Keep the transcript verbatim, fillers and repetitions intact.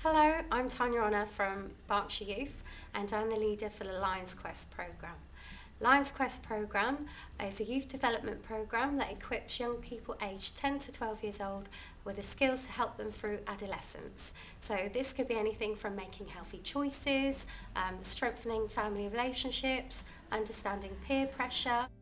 Hello, I'm Tanya Honor from Berkshire Youth and I'm the leader for the Lions Quest programme. Lions Quest programme is a youth development programme that equips young people aged ten to twelve years old with the skills to help them through adolescence. So this could be anything from making healthy choices, um, strengthening family relationships, understanding peer pressure.